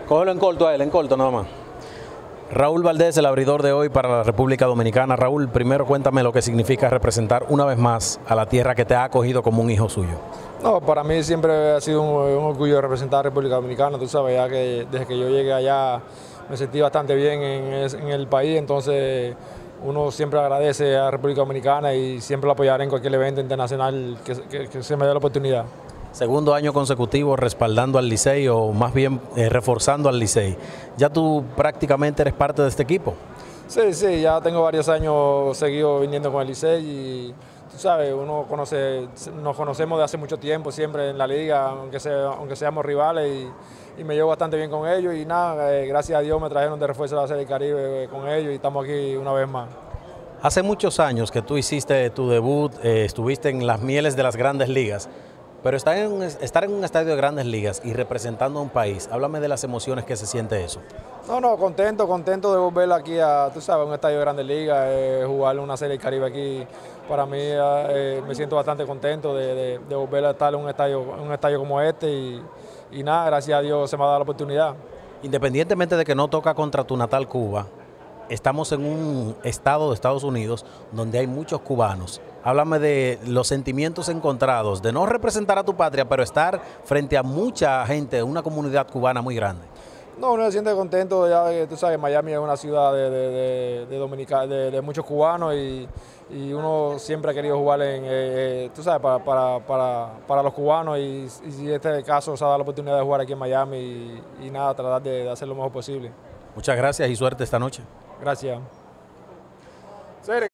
Cógelo en corto a él, en corto nada más. Raúl Valdés, el abridor de hoy para la República Dominicana. Raúl, primero cuéntame lo que significa representar una vez más a la tierra que te ha acogido como un hijo suyo. No, para mí siempre ha sido un orgullo representar a la República Dominicana. Tú sabes, ya que desde que yo llegué allá me sentí bastante bien en el país, entonces uno siempre agradece a la República Dominicana y siempre lo apoyaré en cualquier evento internacional que se me dé la oportunidad. Segundo año consecutivo respaldando al Licey o más bien reforzando al Licey. Ya tú prácticamente eres parte de este equipo. Sí, ya tengo varios años seguidos viniendo con el Licey y tú sabes, nos conocemos de hace mucho tiempo, siempre en la liga, aunque seamos rivales y me llevo bastante bien con ellos y nada, gracias a Dios me trajeron de refuerzo a la Serie del Caribe con ellos y estamos aquí una vez más. Hace muchos años que tú hiciste tu debut, estuviste en las mieles de las grandes ligas. Pero estar en un estadio de grandes ligas y representando a un país, háblame de las emociones que se siente eso. No, contento de volver aquí a, tú sabes, un estadio de grandes ligas, jugar una Serie del Caribe aquí. Para mí me siento bastante contento de volver a estar en un estadio como este y nada, gracias a Dios se me ha dado la oportunidad. Independientemente de que no toca contra tu natal Cuba, estamos en un estado de Estados Unidos donde hay muchos cubanos. Háblame de los sentimientos encontrados, de no representar a tu patria, pero estar frente a mucha gente, una comunidad cubana muy grande. No, uno se siente contento, ya que tú sabes, Miami es una ciudad de muchos cubanos y uno siempre ha querido jugar tú sabes, para los cubanos y si este caso se ha dado la oportunidad de jugar aquí en Miami y nada, tratar de hacer lo mejor posible. Muchas gracias y suerte esta noche. Gracias.